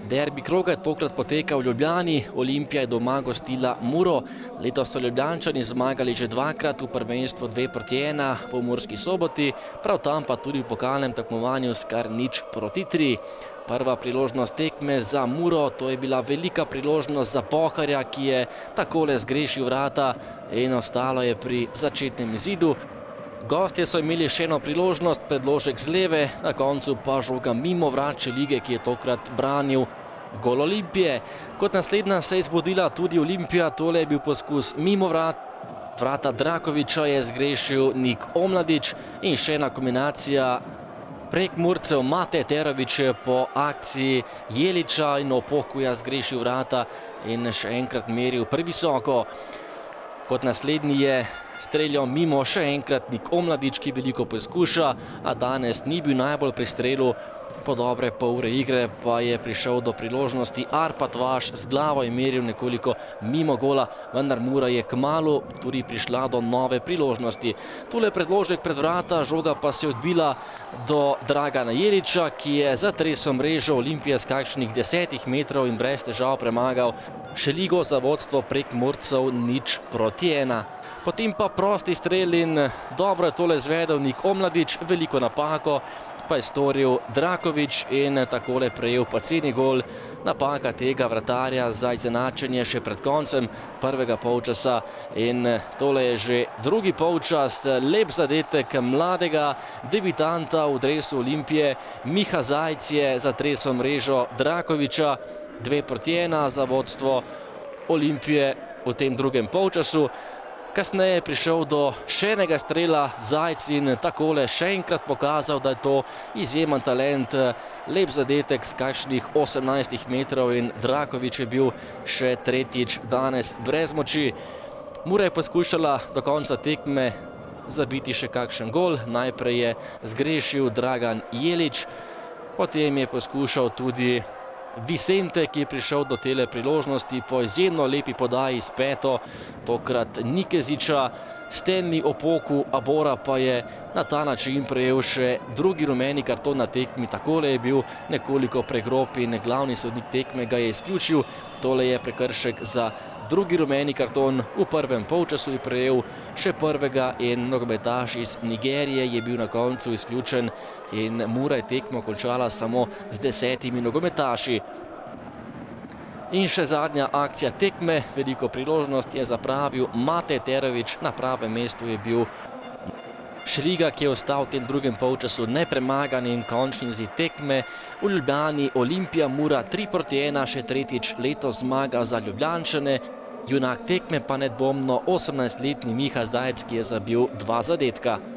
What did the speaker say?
Derbi kroga je tokrat potekal v Ljubljani, Olimpija je doma gostila Muro. Letos so Ljubljančani zmagali že dvakrat v prvenstvu 2:1 v Murski Soboti, prav tam pa tudi v pokalnem tekmovanju s kar 0:3. Prva priložnost tekme za Muro, to je bila velika priložnost za Pokarja, ki je takole zgrešil vrata in ostalo je pri začetnem izidu. Gostje so imeli še eno priložnost, predložek z leve, na koncu pa žoga mimo vrat Šelige, ki je tokrat branil gol Olimpije. Kot naslednja se je zbudila tudi Olimpija, tole je bil poskus mimo vrat. Vrata Drakoviča je zgrešil Nik Omladič in še ena kombinacija Prekmurcev. Mate Terović je po akciji Jeliča in Opokuja zgrešil vrata in še enkrat meril previsoko. Kot naslednji je streljal mimo še enkrat Nik Omladič, ki veliko poskuša, a danes ni bil najbolj pri strelu. Po dobre pol ure igre pa je prišel do priložnosti Arpad Vaš, z glavo je meril nekoliko mimo gola, vendar Mura je kmalu tudi prišla do nove priložnosti. Tule predložek pred vrata, žoga pa se je odbila do Dragana Jeliča, ki je zatresel mrežo Olimpije z kakšnih 10 metrov in brez težav premagal Šeligo za vodstvo Prekmurcev 0:1. Potem pa prosti strel in dobro je tole izvedel Nik Omladič, veliko napako pa je storil Drakovič in takole prejel poceni gol. Napaka tega vratarja za izenačenje še pred koncem prvega polčasa in tole je že drugi polčas. Lep zadetek mladega debitanta v dresu Olimpije. Miha Zajc je zatresel mrežo Drakoviča, 2:1 za vodstvo Olimpije v tem drugem polčasu. Kasneje je prišel do še enega strela Zajc in takole še enkrat pokazal, da je to izjemen talent. Lep zadetek z kakšnih 18 metrov in Drakovič je bil še tretjič danes brez moči. Mura je poskušala do konca tekme zabiti še kakšen gol. Najprej je zgrešil Dragan Jelič, potem je poskušal tudi Vicente, ki je prišel do tele priložnosti po izjemno lepi podaji s peto, tokrat Nikeziča. Stanley Opoku Abora pa je na ta način prejel še drugi rumeni karton na tekmi. Takole je bil nekoliko pregrob in glavni sodnik tekme ga je izključil. Tole je prekršek za drugi rumeni karton. V prvem polčasu je prejel še prvega in nogometaš iz Nigerije je bil na koncu izključen in Mura je tekmo končala samo z 10 nogometaši. In še zadnja akcija tekme, veliko priložnost je zapravil Mate Terović, na pravem mestu je bil Šeliga, ki je ostal v tem drugem polčasu nepremagan in končni izid tekme. V Ljubljani Olimpija Mura 3:1, še tretjič letos zmaga za Ljubljančane. Junak tekme pa nedvomno 18-letni Miha Zajc, ki je zabil 2 zadetka.